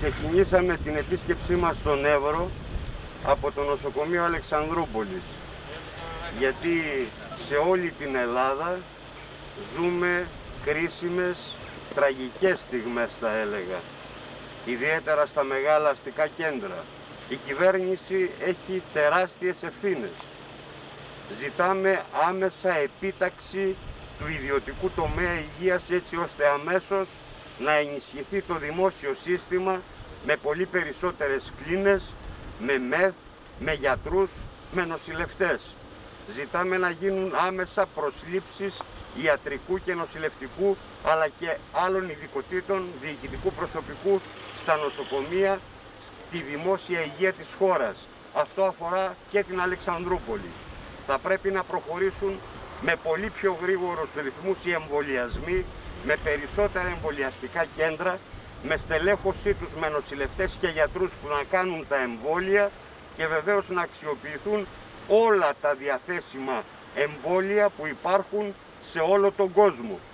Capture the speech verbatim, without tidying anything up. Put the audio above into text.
Ξεκινήσαμε την επίσκεψή μας στον Εύρο από το νοσοκομείο Αλεξανδρούπολης, γιατί σε όλη την Ελλάδα ζούμε κρίσιμες, τραγικές στιγμές θα έλεγα, ιδιαίτερα στα μεγάλα αστικά κέντρα. Η κυβέρνηση έχει τεράστιες ευθύνες. Ζητάμε άμεσα επίταξη του ιδιωτικού τομέα υγείας, έτσι ώστε αμέσως να ενισχυθεί το δημόσιο σύστημα με πολύ περισσότερες κλίνες, με μεθ, με γιατρούς, με νοσηλευτές. Ζητάμε να γίνουν άμεσα προσλήψεις ιατρικού και νοσηλευτικού, αλλά και άλλων ειδικοτήτων διοικητικού προσωπικού στα νοσοκομεία, στη δημόσια υγεία της χώρας. Αυτό αφορά και την Αλεξανδρούπολη. Θα πρέπει να προχωρήσουν με πολύ πιο γρήγορους ρυθμούς οι εμβολιασμοί, με περισσότερα εμβολιαστικά κέντρα, με στελέχωσή τους με νοσηλευτές και γιατρούς που να κάνουν τα εμβόλια και βεβαίως να αξιοποιηθούν όλα τα διαθέσιμα εμβόλια που υπάρχουν σε όλο τον κόσμο.